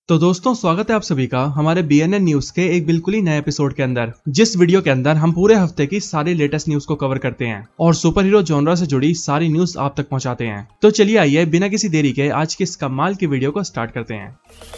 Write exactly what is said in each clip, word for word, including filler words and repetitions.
तो दोस्तों स्वागत है आप सभी का हमारे बी एन एन न्यूज के एक बिल्कुल ही नए एपिसोड के अंदर, जिस वीडियो के अंदर हम पूरे हफ्ते की सारी लेटेस्ट न्यूज को कवर करते हैं और सुपर हीरो जॉनरा से जुड़ी सारी न्यूज आप तक पहुंचाते हैं। तो चलिए आइए बिना किसी देरी के आज की इस कमाल की वीडियो को स्टार्ट करते हैं।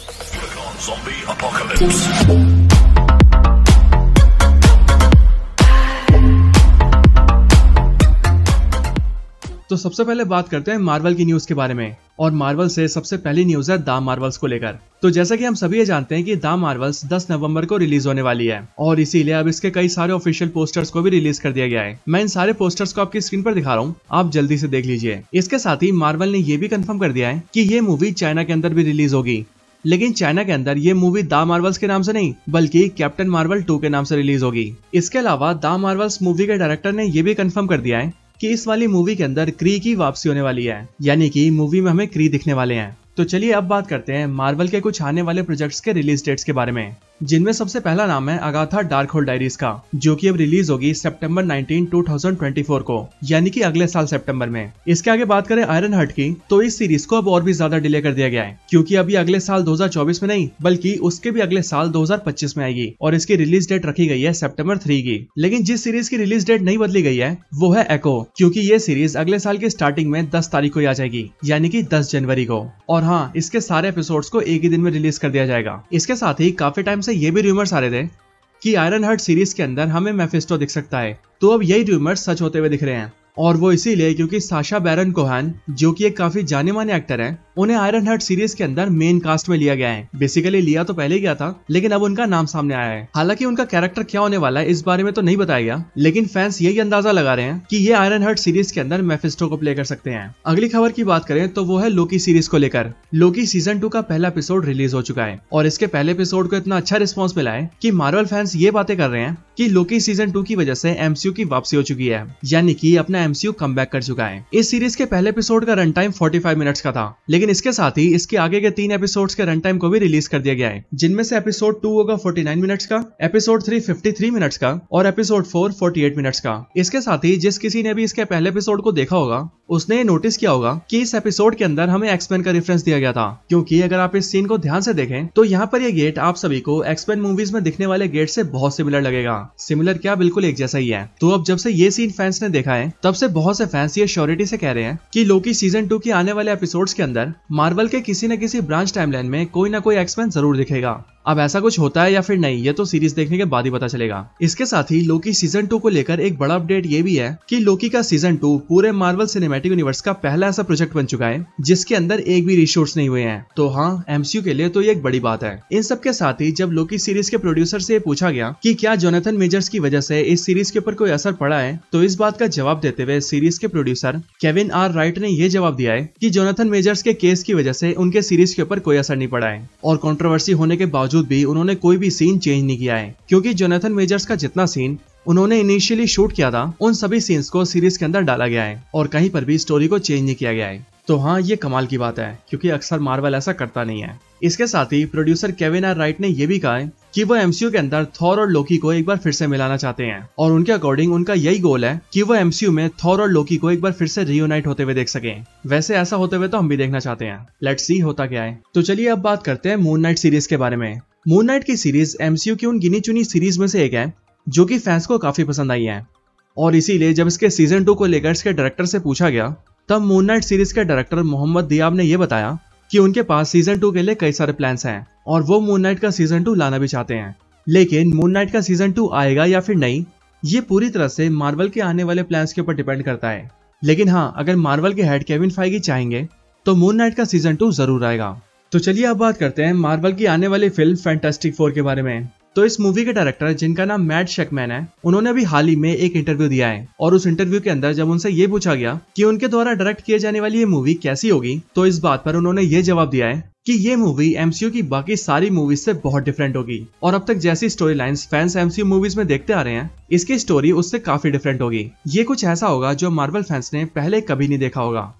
तो सबसे पहले बात करते हैं मार्वल की न्यूज के बारे में, और मार्वल से सबसे पहली न्यूज है द मार्वल्स को लेकर। तो जैसा कि हम सभी ये जानते हैं कि द मार्वल्स दस नवंबर को रिलीज होने वाली है और इसीलिए अब इसके कई सारे ऑफिशियल पोस्टर्स को भी रिलीज कर दिया गया है। मैं इन सारे पोस्टर्स को आपकी स्क्रीन पर दिखा रहा हूँ, आप जल्दी से देख लीजिए। इसके साथ ही मार्वल ने ये भी कंफर्म कर दिया है कि ये मूवी चाइना के अंदर भी रिलीज होगी, लेकिन चाइना के अंदर ये मूवी द मार्वल्स के नाम से नहीं बल्कि कैप्टन मार्वल टू के नाम से रिलीज होगी। इसके अलावा द मार्वल्स मूवी के डायरेक्टर ने ये भी कंफर्म कर दिया है कि इस वाली मूवी के अंदर क्री की वापसी होने वाली है, यानी कि मूवी में हमें क्री दिखने वाले हैं। तो चलिए अब बात करते हैं मार्वल के कुछ आने वाले प्रोजेक्ट्स के रिलीज डेट्स के बारे में, जिनमें सबसे पहला नाम है अगाथा डार्कहोल्ड डायरीज का, जो कि अब रिलीज होगी सितंबर nineteen two thousand twenty four को, यानी कि अगले साल सितंबर में। इसके आगे बात करें आयरन हार्ट की, तो इस सीरीज को अब और भी ज्यादा डिले कर दिया गया है, क्योंकि अभी अगले साल दो हज़ार चौबीस में नहीं बल्कि उसके भी अगले साल दो हज़ार पच्चीस में आएगी और इसकी रिलीज डेट रखी गई है सितंबर थ्री की। लेकिन जिस सीरीज की रिलीज डेट नहीं बदली गई है वो है एको, क्योंकि ये सीरीज अगले साल की स्टार्टिंग में दस तारीख को आ जाएगी, यानी कि दस जनवरी को। और हाँ, इसके सारे एपिसोड्स को एक ही दिन में रिलीज कर दिया जाएगा। इसके साथ ही काफी टाइम से ये भी रूमर्स आ रहे थे कि आयरन हार्ट सीरीज के अंदर हमें मेफिस्टो दिख सकता है, तो अब यही रूमर्स सच होते हुए दिख रहे हैं, और वो इसीलिए क्योंकि साशा बैरन कोहेन, जो कि एक काफी जाने माने एक्टर है, उन्हें आयरन हार्ट सीरीज के अंदर मेन कास्ट में लिया गया है। बेसिकली लिया तो पहले गया था, लेकिन अब उनका नाम सामने आया है। हालांकि उनका कैरेक्टर क्या होने वाला है इस बारे में तो नहीं बताया गया, लेकिन फैंस यही अंदाजा लगा रहे हैं कि ये आयरन हार्ट सीरीज के अंदर मेफिस्टो को प्ले कर सकते हैं। अगली खबर की बात करें तो वो है लोकी सीरीज को लेकर। लोकी सीजन टू का पहला एपिसोड रिलीज हो चुका है और इसके पहले एपिसोड को इतना अच्छा रिस्पॉन्स मिला है कि मार्वल फैंस ये बातें कर रहे हैं कि लोकी सीजन टू की वजह से एमसीयू की वापसी हो चुकी है, यानी कि अपना एमसीयू कमबैक कर चुका है। इस सीरीज के पहले एपिसोड का रन टाइम पैंतालीस मिनट्स का था, लेकिन इसके साथ ही इसके आगे के तीन एपिसोड्स के रन टाइम को भी रिलीज कर दिया गया है, जिनमें से एपिसोड टू होगा उनचास मिनट्स का, एपिसोड थ्री तिरेपन मिनट्स का और एपिसोड फोर अड़तालीस मिनट्स का। इसके साथ ही जिस किसी ने भी इसके पहले एपिसोड को देखा होगा उसने ये नोटिस किया होगा कि इस एपिसोड के अंदर हमें एक्समैन का रेफरेंस दिया गया था, क्योंकि अगर आप इस सीन को ध्यान से देखें तो यहाँ पर ये गेट आप सभी को एक्समैन मूवीज में दिखने वाले गेट से बहुत सिमिलर लगेगा। सिमिलर क्या, बिल्कुल एक जैसा ही है। तो अब जब से ये सीन फैंस ने देखा है तब से बहुत से फैंस ये श्योरिटी से कह रहे हैं कि लोकी सीजन टू के आने वाले एपिसोड्स के अंदर मार्वल के किसी न किसी ब्रांच टाइमलाइन में कोई ना कोई एक्समैन जरूर दिखेगा। अब ऐसा कुछ होता है या फिर नहीं, ये तो सीरीज देखने के बाद ही पता चलेगा। इसके साथ ही लोकी सीजन टू को लेकर एक बड़ा अपडेट ये भी है कि लोकी का सीजन टू पूरे मार्वल सिनेमैटिक यूनिवर्स का पहला ऐसा प्रोजेक्ट बन चुका है जिसके अंदर एक भी रीशूट्स नहीं हुए हैं। तो हाँ, एमसीयू के लिए तो ये एक बड़ी बात है। इन सब के साथ ही जब लोकी सीरीज के प्रोड्यूसर से पूछा गया कि क्या जोनाथन मेजर्स की वजह से इस सीरीज के ऊपर कोई असर पड़ा है, तो इस बात का जवाब देते हुए सीरीज के प्रोड्यूसर केविन आर राइट ने यह जवाब दिया है कि जोनाथन मेजर्स के केस की वजह से उनके सीरीज के ऊपर कोई असर नहीं पड़ा है, और कंट्रोवर्सी होने के बावजूद भी उन्होंने कोई भी सीन चेंज नहीं किया है, क्योंकि जोनाथन मेजर्स का जितना सीन उन्होंने इनिशियली शूट किया था उन सभी सीन्स को सीरीज के अंदर डाला गया है और कहीं पर भी स्टोरी को चेंज नहीं किया गया है। तो हाँ, ये कमाल की बात है, क्योंकि अक्सर मार्वल ऐसा करता नहीं है। इसके साथ ही प्रोड्यूसर केविन आर राइट ने यह भी कहा है कि वो एमसीयू के अंदर थॉर और लोकी को एक बार फिर से मिलाना चाहते हैं, और उनके अकॉर्डिंग उनका यही गोल है कि वो एमसीयू में थॉर और लोकी को एक बार फिर से रियूनाइट होते हुए देख सकें। वैसे ऐसा होते हुए तो हम भी देखना चाहते हैं, लेट्स सी होता क्या है। तो चलिए अब बात करते हैं मून नाइट सीरीज के बारे में। मून नाइट की सीरीज एमसीयू की उन गिनी चुनी सीरीज में से एक है जो कि फैंस को काफी पसंद आई है, और इसीलिए जब इसके सीजन टू को लेकर इसके डायरेक्टर से पूछा गया तब मून नाइट सीरीज के डायरेक्टर मोहम्मद दियाब ने यह बताया कि उनके पास सीजन टू के लिए कई सारे प्लान्स हैं और वो मून नाइट का सीजन टू लाना भी चाहते हैं। लेकिन मून नाइट का सीजन टू आएगा या फिर नहीं, ये पूरी तरह से मार्वल के आने वाले प्लान्स के ऊपर डिपेंड करता है। लेकिन हाँ, अगर मार्वल के हेड केविन फाइगी चाहेंगे तो मून नाइट का सीजन टू जरूर आएगा। तो चलिए अब बात करते हैं मार्वल की आने वाली फिल्म फैंटास्टिक फोर के बारे में। तो इस मूवी के डायरेक्टर, जिनका नाम मैट शेकमैन है, उन्होंने अभी हाल ही में एक इंटरव्यू दिया है, और उस इंटरव्यू के अंदर जब उनसे ये पूछा गया कि उनके द्वारा डायरेक्ट किए जाने वाली ये मूवी कैसी होगी, तो इस बात पर उन्होंने ये जवाब दिया है कि ये मूवी एमसीयू की बाकी सारी मूवीज से बहुत डिफरेंट होगी, और अब तक जैसी story lines fans MCU movies में देखते आ रहे हैं, इसकी स्टोरी उससे काफी डिफरेंट होगी। ये कुछ ऐसा होगा जो मार्वल फैंस ने पहले कभी नहीं देखा होगा।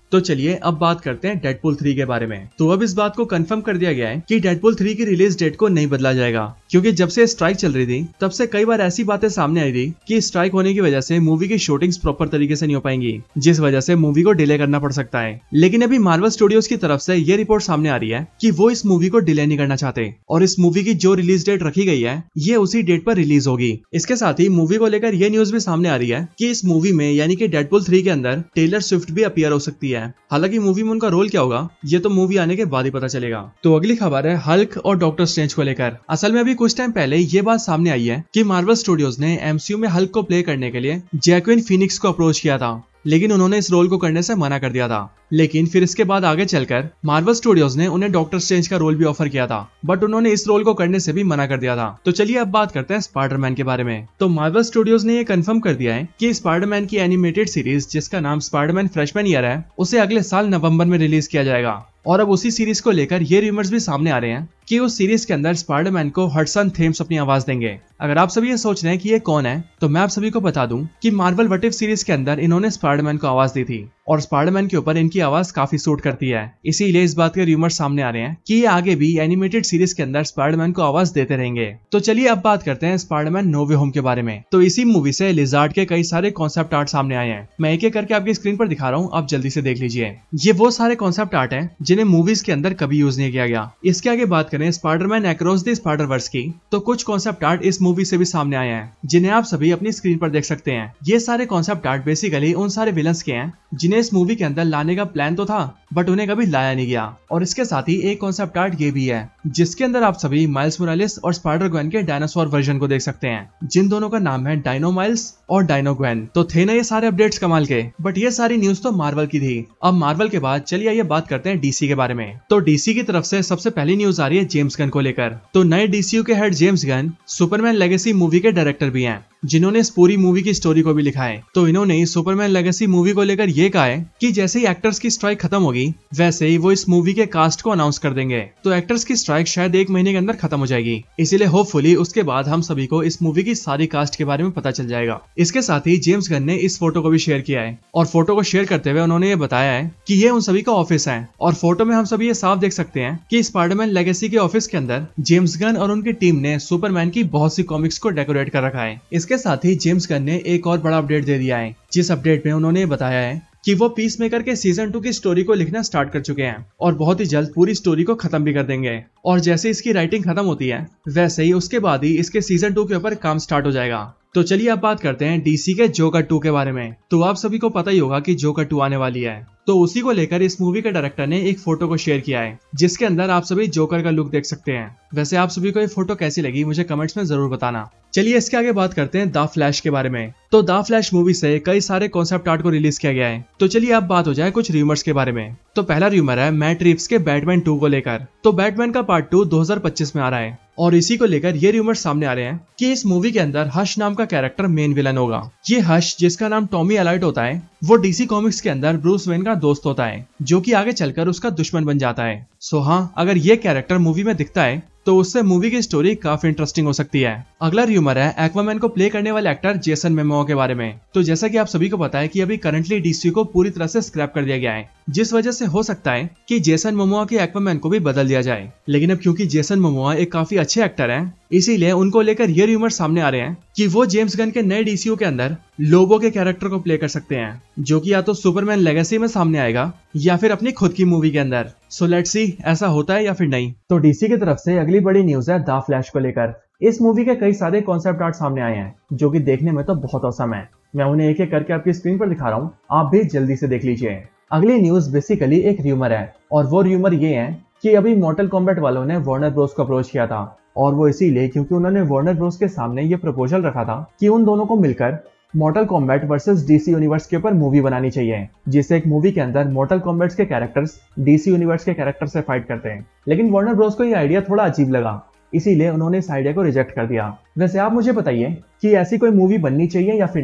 तो चलिए अब बात करते हैं डेडपूल थ्री के बारे में। तो अब इस बात को कंफर्म कर दिया गया है कि डेडपूल थ्री की रिलीज डेट को नहीं बदला जाएगा, क्योंकि जब से स्ट्राइक चल रही थी तब से कई बार ऐसी बातें सामने आई थी कि स्ट्राइक होने की वजह से मूवी की शूटिंग्स प्रॉपर तरीके से नहीं हो पाएंगी, जिस वजह से मूवी को डिले करना पड़ सकता है। लेकिन अभी मार्वल स्टूडियोज की तरफ से ये रिपोर्ट सामने आ रही है कि वो इस मूवी को डिले नहीं करना चाहते और इस मूवी की जो रिलीज डेट रखी गई है ये उसी डेट पर रिलीज होगी। इसके साथ ही मूवी को लेकर ये न्यूज भी सामने आ रही है कि इस मूवी में यानी कि डेडपूल थ्री के अंदर टेलर स्विफ्ट भी अपीयर हो सकती है। हालांकि मूवी में उनका रोल क्या होगा ये तो मूवी आने के बाद ही पता चलेगा। तो अगली खबर है हल्क और डॉक्टर स्ट्रेंज को लेकर। असल में अभी कुछ टाइम पहले ये बात सामने आई है कि मार्वल स्टूडियोज ने एमसीयू में हल्क को प्ले करने के लिए जैक्विन फीनिक्स को अप्रोच किया था, लेकिन उन्होंने इस रोल को करने से मना कर दिया था। लेकिन फिर इसके बाद आगे चलकर मार्वल स्टूडियोज ने उन्हें डॉक्टर स्ट्रेंज का रोल भी ऑफर किया था, बट उन्होंने इस रोल को करने से भी मना कर दिया था। तो चलिए अब बात करते हैं स्पाइडरमैन के बारे में। तो मार्वल स्टूडियोज ने ये कंफर्म कर दिया है कि स्पाइडरमैन की एनिमेटेड सीरीज जिसका नाम स्पाइडरमैन फ्रेशमैन ईयर है उसे अगले साल नवंबर में रिलीज किया जाएगा। और अब उसी सीरीज को लेकर ये रूमर्स भी सामने आ रहे हैं कि उस सीरीज के अंदर स्पाइडरमैन को हडसन थेम्स अपनी आवाज देंगे। अगर आप सभी ये सोच रहे हैं कि ये कौन है तो मैं आप सभी को बता दूं कि मार्वल व्हाट इफ सीरीज के अंदर इन्होंने स्पाइडरमैन को आवाज दी थी और स्पाइडरमैन के ऊपर इनकी आवाज काफी सूट करती है। इसीलिए इस बात के रूमर्स सामने आ रहे हैं कि ये आगे भी एनिमेटेड सीरीज के अंदर स्पाइडरमैन को आवाज देते रहेंगे। तो चलिए अब बात करते हैं स्पाइडरमैन नो वे होम के बारे में। तो इसी मूवी से लिजार्ड के कई सारे कॉन्सेप्ट आर्ट सामने आए हैं। मैं एक एक करके आपकी स्क्रीन पर दिखा रहा हूँ, आप जल्दी से देख लीजिए। ये वो सारे कॉन्सेप्ट आर्ट है जिन्हें मूवीज के अंदर कभी यूज नहीं किया गया। इसके आगे बात करें Spiderman across the spider verse की, तो कुछ कॉन्सेप्ट आर्ट इस मूवी से भी सामने आए हैं जिन्हें आप सभी अपनी स्क्रीन पर देख सकते हैं। ये सारे कॉन्सेप्ट आर्ट बेसिकली उन सारे विलन्स के हैं जिन्हें इस मूवी के अंदर लाने का प्लान तो था बट उन्हें कभी लाया नहीं गया। और इसके साथ ही एक कॉन्सेप्ट आर्ट ये भी है जिसके अंदर आप सभी माइल्स मोरालेस और स्पाइडर ग्वेन के डायनासोर वर्जन को देख सकते हैं, जिन दोनों का नाम है डायनो माइल्स और डायनो ग्वेन। तो थे ना ये सारे अपडेट्स कमाल के, बट ये सारी न्यूज तो मार्वल की थी। अब मार्वल के बाद चलिए आइए बात करते हैं डीसी के बारे में। तो डीसी की तरफ से सबसे पहली न्यूज आ रही है जेम्स गन को लेकर। तो नए डीसीयू के head James Gunn Superman legacy movie के डायरेक्टर भी हैं, जिन्होंने इस पूरी मूवी की स्टोरी को भी लिखा है। तो इन्होंने सुपरमैन लेगेसी मूवी को लेकर ये कहा है कि जैसे ही एक्टर्स की स्ट्राइक खत्म होगी वैसे ही वो इस मूवी के कास्ट को अनाउंस कर देंगे। तो एक्टर्स की स्ट्राइक शायद एक महीने के अंदर खत्म हो जाएगी, इसीलिए होपफुली उसके बाद हम सभी को इस मूवी की सारी कास्ट के बारे में पता चल जाएगा। इसके साथ ही जेम्स गन ने इस फोटो को भी शेयर किया है और फोटो को शेयर करते हुए उन्होंने ये बताया है कि ये उन सभी का ऑफिस है और फोटो में हम सभी ये साफ देख सकते हैं कि स्पाइडरमैन लेगेसी के ऑफिस के अंदर जेम्स गन और उनकी टीम ने सुपरमैन की बहुत सी कॉमिक्स को डेकोरेट कर रखा है। इसके साथ ही जेम्स गन ने एक और बड़ा अपडेट दे दिया है, जिस अपडेट में उन्होंने बताया है कि वो पीस मेकर के सीजन टू की स्टोरी को लिखना स्टार्ट कर चुके हैं और बहुत ही जल्द पूरी स्टोरी को खत्म भी कर देंगे। और जैसे इसकी राइटिंग खत्म होती है वैसे ही उसके बाद ही इसके सीजन टू के ऊपर काम स्टार्ट हो जाएगा। तो चलिए अब बात करते हैं डीसी के जोकर टू के बारे में। तो आप सभी को पता ही होगा कि जोकर टू आने वाली है, तो उसी को लेकर इस मूवी के डायरेक्टर ने एक फोटो को शेयर किया है जिसके अंदर आप सभी जोकर का लुक देख सकते हैं। वैसे आप सभी को ये फोटो कैसी लगी मुझे कमेंट्स में जरूर बताना। चलिए इसके आगे बात करते हैं द फ्लैश के बारे में। तो द फ्लैश मूवी से कई सारे कॉन्सेप्ट आर्ट को रिलीज किया गया है। तो चलिए अब बात हो जाए कुछ रूमर्स के बारे में। तो पहला रूमर है मैट रिव्स के बैटमैन टू को लेकर। तो बैटमैन का पार्ट टू दो हज़ार पच्चीस में आ रहा है और इसी को लेकर ये रूमर सामने आ रहे हैं कि इस मूवी के अंदर हश नाम का कैरेक्टर मेन विलन होगा। ये हश जिसका नाम टॉमी एलाइट होता है वो डीसी कॉमिक्स के अंदर ब्रूस वेन का दोस्त होता है जो कि आगे चलकर उसका दुश्मन बन जाता है। सो हाँ, अगर ये कैरेक्टर मूवी में दिखता है तो उससे मूवी की स्टोरी काफी इंटरेस्टिंग हो सकती है। अगला रूमर है एक्वामैन को प्ले करने वाले एक्टर जेसन मोमोआ के बारे में। तो जैसा कि आप सभी को पता है कि अभी करंटली डीसी को पूरी तरह से स्क्रैप कर दिया गया है, जिस वजह से हो सकता है कि जेसन मोमोआ के एक्वामैन को भी बदल दिया जाए। लेकिन अब क्योंकि जेसन मोमोआ एक काफी अच्छे एक्टर हैं, इसीलिए उनको लेकर ये रूमर सामने आ रहे हैं कि वो जेम्स गन के नए डीसीयू के अंदर लोबो के कैरेक्टर को प्ले कर सकते हैं, जो कि या तो सुपरमैन लेगेसी में सामने आएगा या फिर अपनी खुद की मूवी के अंदर। सो लेट्स सी ऐसा होता है या फिर नहीं। तो डीसी की तरफ से अगली बड़ी न्यूज है द फ्लैश को लेकर। इस मूवी के कई सारे कॉन्सेप्ट आर्ट सामने आए हैं जो कि देखने में तो बहुत औसम है। मैं उन्हें एक एक करके आपकी स्क्रीन पर दिखा रहा हूँ, आप भी जल्दी से देख लीजिए। अगली न्यूज बेसिकली एक र्यूमर है और वो र्यूमर ये है कि अभी मॉर्टल कॉम्बैट वालों ने वार्नर ब्रोस को अप्रोच किया था और वो इसीलिए क्योंकि उन्होंने वार्नर ब्रोस के सामने ये प्रपोजल रखा था कि उन दोनों को मिलकर Mortal Kombat versus DC universe के ऊपर मूवी बनानी चाहिए, जिससे एक मूवी के अंदर मॉर्टल कॉम्बैट्स के कैरेक्टर्स डीसी यूनिवर्स के कैरेक्टर से फाइट करते हैं। लेकिन वार्नर ब्रोस को ये आइडिया थोड़ा अजीब लगा, इसीलिए उन्होंने इस आइडिया को रिजेक्ट कर दिया। वैसे आप मुझे बताइए कि ऐसी कोई मूवी बननी चाहिए या फिर नहीं।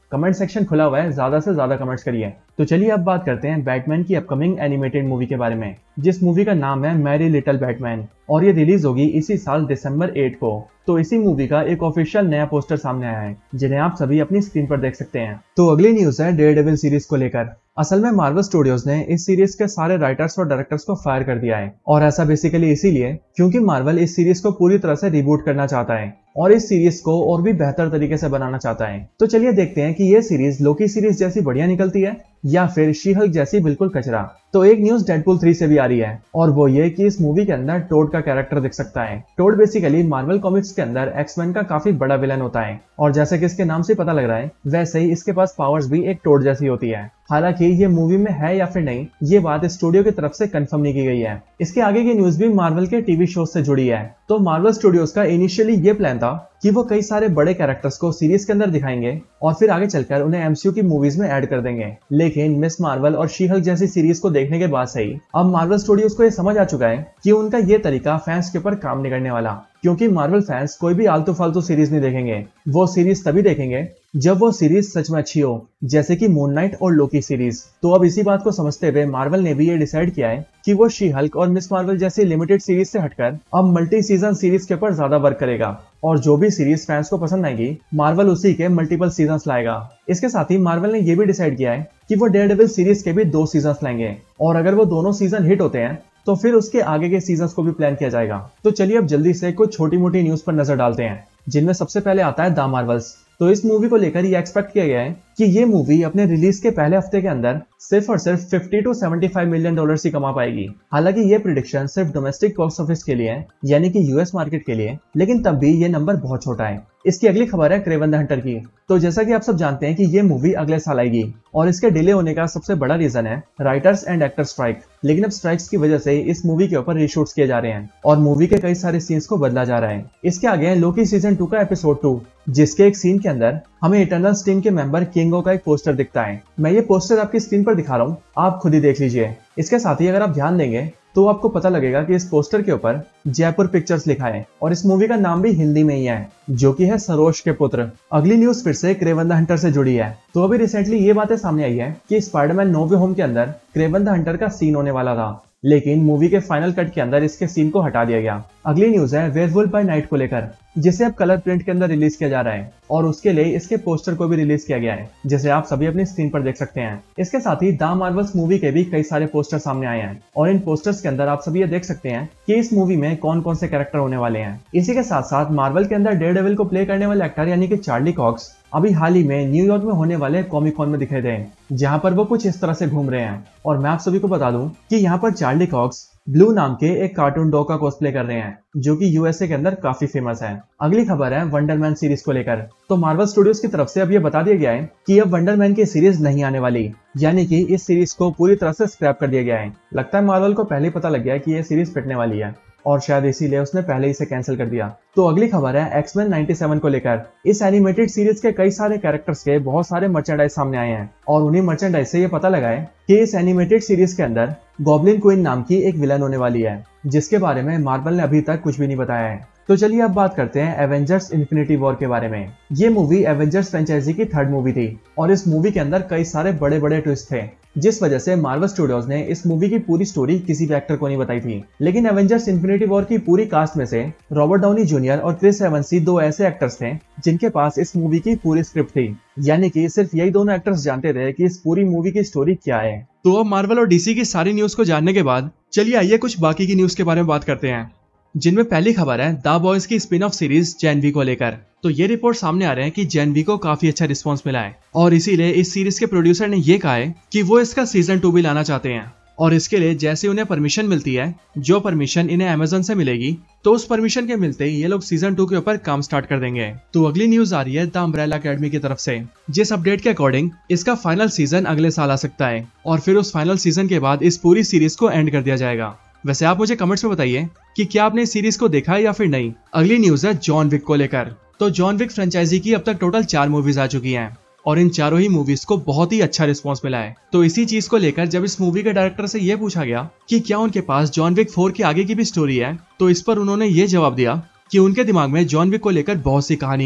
कमेंट सेक्शन खुला हुआ है, ज्यादा से ज्यादा कमेंट्स करिए। तो चलिए अब बात करते हैं बैटमैन की अपकमिंग एनिमेटेड मूवी के बारे में, जिस मूवी का नाम है मैरी लिटिल बैटमैन और ये रिलीज होगी इसी साल दिसंबर आठ को। तो इसी मूवी का एक ऑफिशियल नया पोस्टर सामने आया है, जिन्हें आप सभी अपनी स्क्रीन पर देख सकते हैं। तो अगली न्यूज है डेयरडेविल सीरीज को लेकर। असल में मार्वल स्टूडियोज ने इस सीरीज के सारे राइटर्स और डायरेक्टर्स को फायर कर दिया है, और ऐसा बेसिकली इसीलिए क्योंकि मार्वल इस सीरीज को पूरी तरह से रिबूट करना चाहता है और इस सीरीज को और भी बेहतर तरीके से बनाना चाहता है। तो चलिए देखते हैं कि ये सीरीज लोकी सीरीज जैसी बढ़िया निकलती है या फिर शी हल्क जैसी बिल्कुल कचरा। तो एक न्यूज डेडपूल थ्री से भी आ रही है, और वो ये कि इस मूवी के अंदर टोड का कैरेक्टर दिख सकता है। टोड बेसिकली मार्वल कॉमिक्स के अंदर एक्समैन का काफी बड़ा विलन होता है, और जैसे कि इसके नाम से पता लग रहा है वैसे ही इसके पास पावर्स भी एक टोड जैसी होती है। हालांकि ये मूवी में है या फिर नहीं, ये बात स्टूडियो की तरफ से कंफर्म नहीं की गई है। इसके आगे की न्यूज भी मार्वल के टीवी शो से जुड़ी है। तो मार्वल स्टूडियोज का इनिशियली ये प्लान था कि वो कई सारे बड़े कैरेक्टर्स को सीरीज के अंदर दिखाएंगे और फिर आगे चलकर उन्हें एमसीयू की मूवीज में ऐड कर देंगे। लेकिन मिस मार्वल और शी हल्क जैसी सीरीज को देखने के बाद से ही अब मार्वल स्टूडियोज को ये समझ आ चुका है कि उनका ये तरीका फैंस के ऊपर काम नहीं करने वाला, क्योंकि मार्वल फैंस कोई भी आलतू फालतू सीरीज नहीं देखेंगे। वो सीरीज तभी देखेंगे जब वो सीरीज सच में अच्छी हो, जैसे कि मून नाइट और लोकी सीरीज। तो अब इसी बात को समझते हुए मार्वल ने भी ये डिसाइड किया है कि वो शी हल्क और मिस मार्वल जैसी लिमिटेड सीरीज से हटकर अब मल्टी सीजन सीरीज के ऊपर ज्यादा वर्क करेगा, और जो भी सीरीज फैंस को पसंद आएगी मार्वल उसी के मल्टीपल सीजन लाएगा। इसके साथ ही मार्वल ने यह भी डिसाइड किया है कि वो डेयरडेविल सीरीज के भी दो सीजन लाएंगे, और अगर वो दोनों सीजन हिट होते हैं तो फिर उसके आगे के सीजन्स को भी प्लान किया जाएगा। तो चलिए अब जल्दी से कुछ छोटी मोटी न्यूज पर नजर डालते हैं, जिनमें सबसे पहले आता है द मार्वल्स। तो इस मूवी को लेकर ये एक्सपेक्ट किया गया है कि ये मूवी अपने रिलीज के पहले हफ्ते के अंदर सिर्फ और सिर्फ पचास टू पचहत्तर मिलियन डॉलर्स ही कमा पाएगी। हालांकि ये प्रेडिक्शन सिर्फ डोमेस्टिक बॉक्स ऑफिस के लिए है, यानी कि यूएस मार्केट के लिए, लेकिन तब भी ये नंबर बहुत छोटा है। इसकी अगली खबर है क्रेवन द हंटर की। तो जैसा कि आप सब जानते हैं कि ये मूवी अगले साल आएगी, और इसके डिले होने का सबसे बड़ा रीजन है राइटर्स एंड एक्टर स्ट्राइक। लेकिन अब स्ट्राइक्स की वजह से इस मूवी के ऊपर रीशूट्स किए जा रहे हैं और मूवी के कई सारे सीन्स को बदला जा रहा है। इसके आगे है लोकी सीजन टू का एपिसोड टू, जिसके एक सीन के अंदर हमें इटर्नल्स टीम के मेंबर किंगो का एक पोस्टर दिखता है। मैं ये पोस्टर आपकी स्क्रीन पर दिखा रहा हूँ, आप खुद ही देख लीजिए। इसके साथ ही अगर आप ध्यान देंगे तो आपको पता लगेगा कि इस पोस्टर के ऊपर जयपुर पिक्चर्स लिखा है, और इस मूवी का नाम भी हिंदी में ही है, जो कि है सरोज के पुत्र। अगली न्यूज फिर से क्रेवन द हंटर से जुड़ी है। तो अभी रिसेंटली ये बातें सामने आई है कि स्पाइडरमैन नो वे होम के अंदर क्रेवन द हंटर का सीन होने वाला था, लेकिन मूवी के फाइनल कट के अंदर इसके सीन को हटा दिया गया। अगली न्यूज है वेयरवुल्फ बाय नाइट को लेकर, जिसे अब कलर प्रिंट के अंदर रिलीज किया जा रहा है, और उसके लिए इसके पोस्टर को भी रिलीज किया गया है, जिसे आप सभी अपनी स्क्रीन पर देख सकते हैं। इसके साथ ही द मार्वल्स मूवी के भी कई सारे पोस्टर सामने आए हैं, और इन पोस्टर्स के अंदर आप सभी ये देख सकते हैं कि इस मूवी में कौन कौन से कैरेक्टर होने वाले हैं। इसी के साथ साथ मार्वल के अंदर डेयरडेविल को प्ले करने वाले एक्टर यानी कि चार्ली कॉक्स अभी हाल ही में न्यूयॉर्क में होने वाले कॉमिक कॉन में दिखे थे, जहां पर वो कुछ इस तरह से घूम रहे हैं। और मैं आप सभी को बता दूं कि यहाँ पर चार्ली कॉक्स ब्लू नाम के एक कार्टून डॉग का कॉस्प्ले कर रहे हैं, जो कि यूएसए के अंदर काफी फेमस है। अगली खबर है वंडरमैन सीरीज को लेकर। तो मार्वल स्टूडियोज की तरफ से अब ये बता दिया गया है कि अब वंडरमैन की सीरीज नहीं आने वाली, यानी कि इस सीरीज को पूरी तरह से स्क्रैप कर दिया गया है। लगता है मार्वल को पहले ही पता लग गया है कि ये सीरीज पिटने वाली है, और शायद इसीलिए उसने पहले ही इसे कैंसिल कर दिया। तो अगली खबर है एक्समैन सत्तानवे को लेकर। इस एनिमेटेड सीरीज के कई सारे कैरेक्टर्स के बहुत सारे मर्चेंडाइज सामने आए हैं, और उन्हीं मर्चेंडाइज से ये पता लगा है कि इस एनिमेटेड सीरीज के अंदर गॉब्लिन क्वीन नाम की एक विलन होने वाली है, जिसके बारे में मार्वल ने अभी तक कुछ भी नहीं बताया है। तो चलिए अब बात करते हैं एवेंजर्स इन्फिनिटी वॉर के बारे में। ये मूवी एवेंजर्स फ्रेंचाइजी की थर्ड मूवी थी, और इस मूवी के अंदर कई सारे बड़े बड़े ट्विस्ट थे, जिस वजह से मार्वल स्टूडियोज ने इस मूवी की पूरी स्टोरी किसी भी एक्टर को नहीं बताई थी। लेकिन एवेंजर्स इन्फिनिटी वॉर की पूरी कास्ट में से रॉबर्ट डाउनी जूनियर और क्रिस एवंस दो ऐसे एक्टर्स थे जिनके पास इस मूवी की पूरी स्क्रिप्ट थी, यानी कि सिर्फ यही दोनों एक्टर्स जानते थे कि इस पूरी मूवी की स्टोरी क्या है। तो अब मार्वल और डीसी की सारी न्यूज को जानने के बाद चलिए आइए कुछ बाकी की न्यूज के बारे में बात करते हैं, जिनमें पहली खबर है द बॉयज की spin off series Gen V को लेकर। तो ये रिपोर्ट सामने आ रहे हैं कि जेन वी को काफी अच्छा रिस्पांस मिला है, और इसीलिए इस सीरीज के प्रोड्यूसर ने ये कहा है कि वो इसका सीजन टू भी लाना चाहते हैं, और इसके लिए जैसे उन्हें परमिशन मिलती है, जो परमिशन इन्हें अमेजन से मिलेगी, तो उस परमिशन के मिलते ही ये लोग सीजन टू के ऊपर काम स्टार्ट कर देंगे। तो अगली न्यूज आ रही है द अम्ब्रेला अकेडमी की तरफ से, जिस अपडेट के अकॉर्डिंग इसका फाइनल सीजन अगले साल आ सकता है, और फिर उस फाइनल सीजन के बाद इस पूरी सीरीज को एंड कर दिया जाएगा। वैसे आप मुझे कमेंट्स में बताइए कि क्या आपने इस सीरीज को देखा है या फिर नहीं। अगली न्यूज है जॉन विक को लेकर। तो जॉन विक फ्रेंचाइजी की अब तक टोटल चार मूवीज आ चुकी हैं, और इन चारों ही मूवीज को बहुत ही अच्छा रिस्पांस मिला है। तो इसी चीज को लेकर जब इस मूवी के डायरेक्टर से ये पूछा गया कि क्या उनके पास जॉन विक फोर के आगे की भी स्टोरी है, तो इस पर उन्होंने ये जवाब दिया कि उनके दिमाग में जॉन विक को लेकर बहुत सी कहानी है,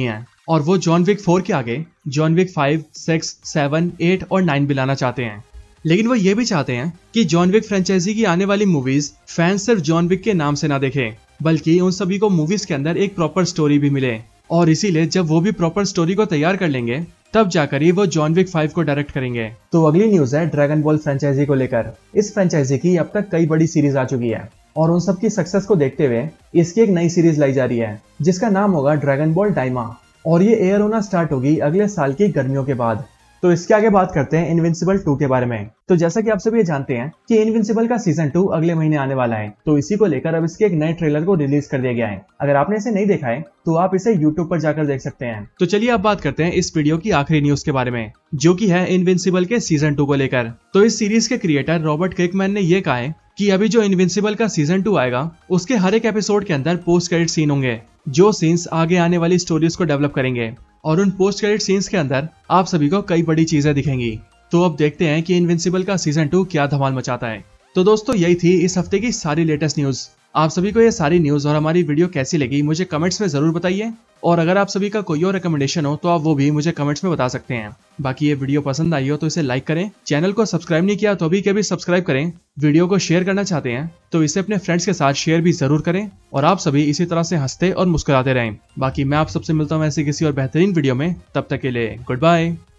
और वो जॉन विक फोर के आगे John Wick five, six, seven, eight और नाइन भी लाना चाहते हैं। लेकिन वो ये भी चाहते हैं कि जॉन विक फ्रेंचाइजी की आने वाली मूवीज फैंस सिर्फ जॉन विक के नाम से ना देखें, बल्कि उन सभी को मूवीज के अंदर एक प्रॉपर स्टोरी भी मिले। और इसीलिए जब वो भी प्रॉपर स्टोरी को तैयार कर लेंगे तब जाकर ही वो जॉन विक फाइव को डायरेक्ट करेंगे। तो अगली न्यूज है ड्रैगन बॉल फ्रेंचाइजी को लेकर। इस फ्रेंचाइजी की अब तक कई बड़ी सीरीज आ चुकी है और उन सब की सक्सेस को देखते हुए इसकी एक नई सीरीज लाई जा रही है जिसका नाम होगा ड्रैगन बॉल डायमा, और ये एयर होना स्टार्ट होगी अगले साल की गर्मियों के बाद। तो इसके आगे बात करते हैं इनविंसिबल टू के बारे में। तो जैसा कि आप सभी ये जानते हैं कि इनविंसिबल का सीजन टू अगले महीने आने वाला है, तो इसी को लेकर अब इसके एक नए ट्रेलर को रिलीज कर दिया गया है। अगर आपने इसे नहीं देखा है तो आप इसे यूट्यूब पर जाकर देख सकते हैं। तो चलिए अब बात करते हैं इस वीडियो की आखिरी न्यूज के बारे में, जो कि है इनविंसिबल के सीजन टू को लेकर। तो इस सीरीज के क्रिएटर रॉबर्ट किर्कमैन ने यह कहा है कि अभी जो इनविंसिबल का सीजन टू आएगा उसके हर एक एपिसोड के अंदर पोस्ट क्रेडिट सीन होंगे, जो सीन्स आगे आने वाली स्टोरीज को डेवलप करेंगे, और उन पोस्ट क्रेडिट सीन्स के अंदर आप सभी को कई बड़ी चीजें दिखेंगी। तो अब देखते हैं कि इनविंसिबल का सीजन टू क्या धमाल मचाता है। तो दोस्तों यही थी इस हफ्ते की सारी लेटेस्ट न्यूज। आप सभी को ये सारी न्यूज और हमारी वीडियो कैसी लगी मुझे कमेंट्स में जरूर बताइए, और अगर आप सभी का कोई और रिकमेंडेशन हो तो आप वो भी मुझे कमेंट्स में बता सकते हैं। बाकी ये वीडियो पसंद आई हो तो इसे लाइक करें, चैनल को सब्सक्राइब नहीं किया तो अभी के भी सब्सक्राइब करें, वीडियो को शेयर करना चाहते हैं तो इसे अपने फ्रेंड्स के साथ शेयर भी जरूर करें, और आप सभी इसी तरह से हंसते और मुस्कुराते रहें। बाकी मैं आप सबसे मिलता हूँ ऐसे किसी और बेहतरीन वीडियो में, तब तक के लिए गुड बाय।